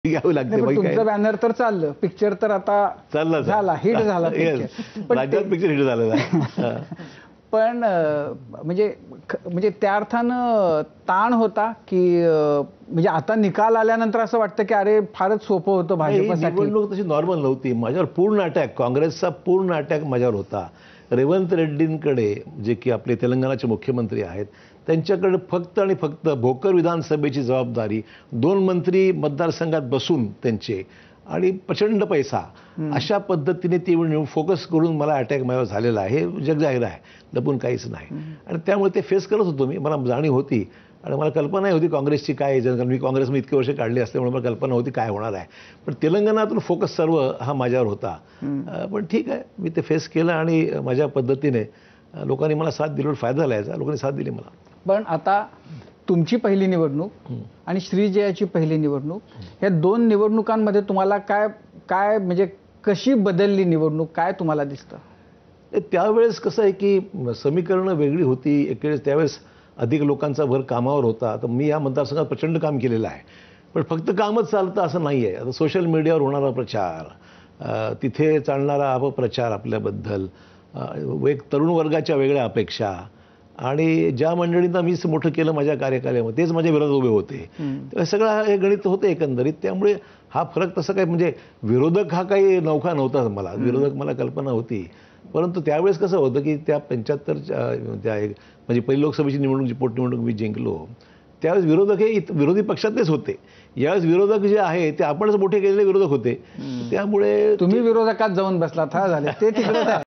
घ्यावी लागते. नाही, पण तुमचं बॅनर तर चाललं, पिक्चर तर आता चाललं झाला, हिट झाला पिक्चर. पण राज्यात पिक्चर हिट झालेला आहे. पण म्हणजे त्या अर्थानं ताण होता की म्हणजे आता निकाल आल्यानंतर असं वाटतं की अरे फारच सोपं होतं भाजपसाठी. निवडणूक तशी नॉर्मल नव्हती. माझ्यावर पूर्ण अटॅक, काँग्रेसचा पूर्ण अटॅक माझ्यावर होता. रेवंत रेड्डींकडे, जे की आपले तेलंगणाचे मुख्यमंत्री आहेत, त्यांच्याकडे फक्त आणि फक्त भोकर विधानसभेची जबाबदारी, 2 मंत्री मतदारसंघात बसून त्यांचे आणि प्रचंड पैसा, अशा पद्धतीने ती फोकस करून मला अटॅक माझ्यावर झालेला आहे. हे जगजाहीर आहे, लपून काहीच नाही. आणि त्यामुळे ते फेस करत होतो मी. मला जाणीव होती आणि मला कल्पनाही होती काँग्रेसची काय आहे, कारण मी काँग्रेसमध्ये इतके वर्ष काढली असल्यामुळे मला कल्पना होती काय होणार आहे. पण तेलंगणातून फोकस सर्व हा माझ्यावर होता. पण ठीक आहे, मी ते फेस केलं आणि माझ्या पद्धतीने लोकांनी मला साथ दिली. फायदा झाला याचा, लोकांनी साथ दिली मला. पण आता तुमची पहिली निवडणूक आणि श्रीजयाची पहिली निवडणूक, या 2 निवडणुकांमध्ये तुम्हाला काय म्हणजे कशी बदलली निवडणूक, काय तुम्हाला दिसतं? त्यावेळेस कसं आहे की समीकरणं वेगळी होती. एकेवेळेस त्यावेळेस अधिक लोकांचा भर कामावर होता. तर मी या मतदारसंघात प्रचंड काम केलेलं आहे. पण फक्त कामच चालतं असं नाही आहे. आता सोशल मीडियावर होणारा प्रचार, तिथे चालणारा अपप्रचार आपल्याबद्दल, एक तरुण वर्गाच्या वेगळ्या अपेक्षा, आणि ज्या मंडळींना मीच मोठं केलं माझ्या कार्यकालामध्ये तेच माझ्या विरोधात उभे होते. सगळं हे गणित होतं एकंदरीत. त्यामुळे हा फरक तसं काही म्हणजे विरोधक हा काही नौका नव्हता मला. विरोधक मला कल्पना होती. परंतु त्यावेळेस कसं होतं की त्या 75च्या म्हणजे पहिली लोकसभेची निवडणूक, पोटनिवडणूक मी जिंकलो, त्यावेळेस विरोधक हे विरोधी पक्षातलेच होते. यावेळेस विरोधक जे आहे ते आपणच मोठे केलेले विरोधक होते. त्यामुळे तुम्ही विरोधकात जाऊन बसलात, हा झाले ते तिकडे